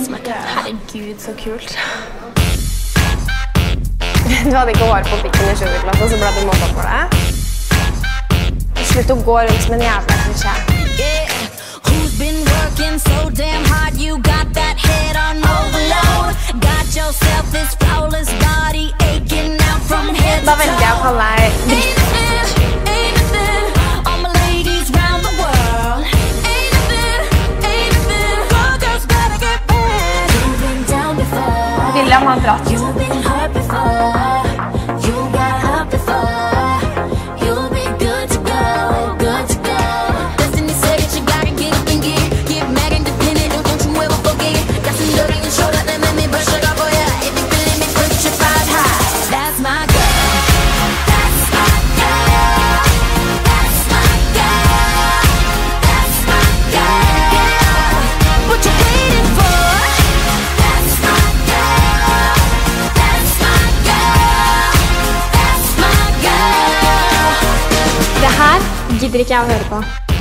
Herregud, så kult. Du hadde ikke hår på pikken i 7. klasse, så ble du måttet for det. Slutt å gå rundt som en jævla klisjé. Who's been working so damn hard? You got that head on overload. Got yourself this flawless body aching out from head to toe. Da velger jeg å kalle deg drittsekk. All my ladies round the world. All girls better get back. You've been down before. William har dratt. You've been hurt before. You got hurt before. You'll be good to go, good to go. Destiny said that you gotta get up and get mad independent. Don't you ever forget. Got some dirt on your shoulder that made me brush it off for ya. If you feeling me, put your five high. That's my girl. That's my girl. That's my girl. That's my girl. What you waiting for? That's my girl. That's my girl. That's my girl. Det her gidder ikke jeg å høre på.